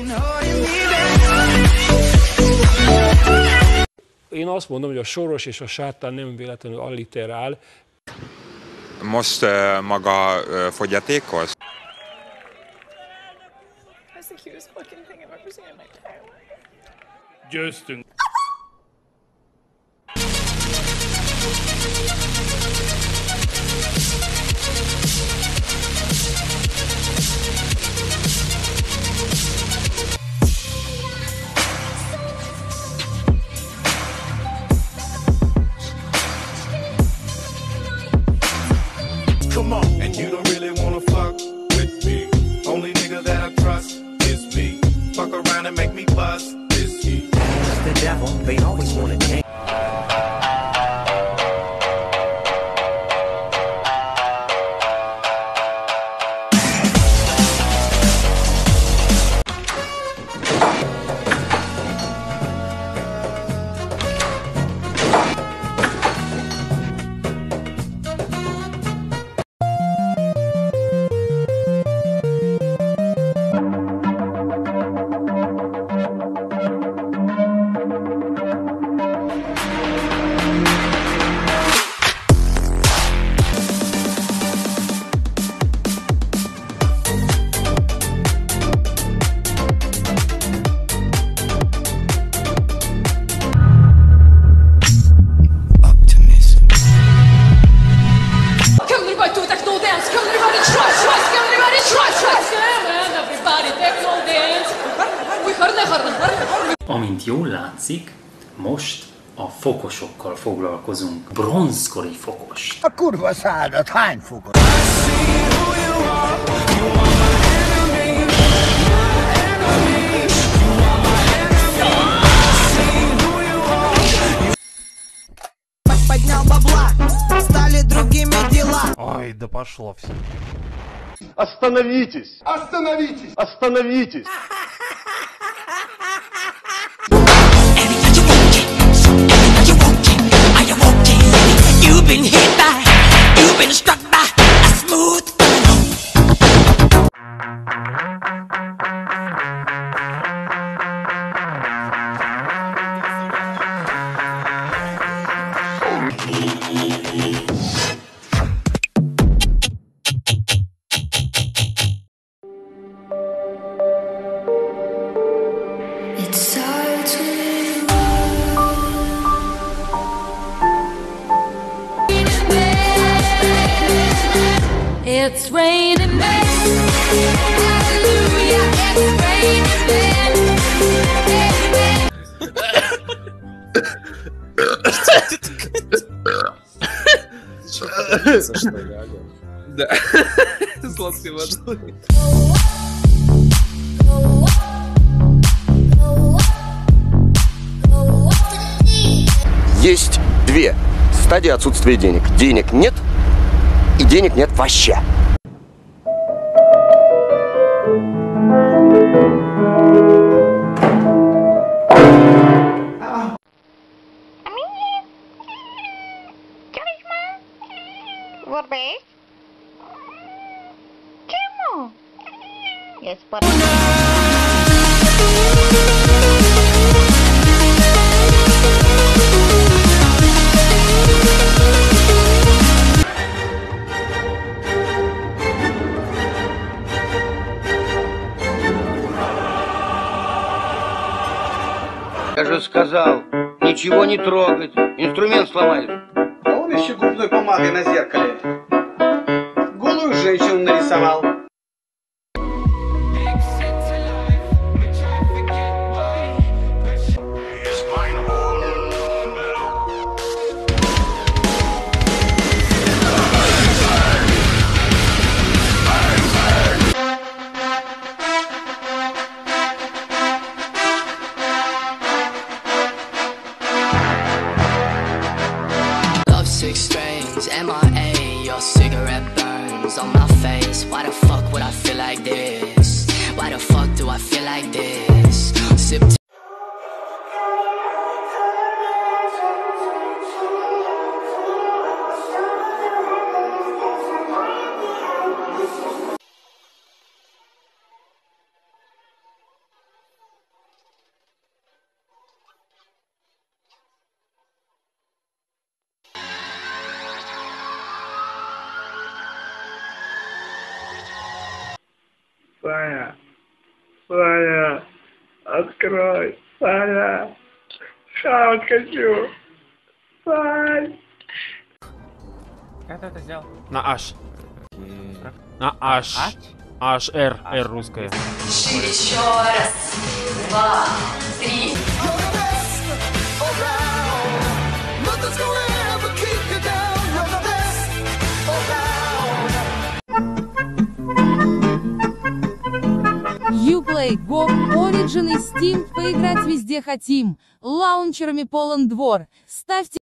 Én azt mondom, hogy a Soros és a Sátán nem véletlenül alliterál. Most maga fogyatékos? Győztünk. Come on, and you don't really wanna fuck with me. Only nigga that I trust is me. Fuck around and make me bust this heat. The devil, they always wanna take. Amint jól látszik, most a fokosokkal foglalkozunk. Bronzkori fokost. A kurva szádat hány fokos? Ой, да пошло все. Остановитесь! Остановитесь! Остановитесь! You've been hit by, you've been struck by a smooth criminal. It starts with it's raining men. Hallelujah, it's raining men. Да, сладкой водой. Есть две стадии отсутствия денег. Денег нет и денег нет вообще. Я же сказал, ничего не трогать, инструмент сломаешь. А он еще губной помадой на зеркале голую женщину нарисовал. Six strings, MIA, your cigarette burns on my face. Why the fuck? Саня, открой, Саня, хавать хочу, Сань. Как ты это сделал? На H. На H. H, R, R русская. Еще раз, 2, 3. Uplay, Go, Origin и Steam. Поиграть везде хотим. Лаунчерами полон двор. Ставьте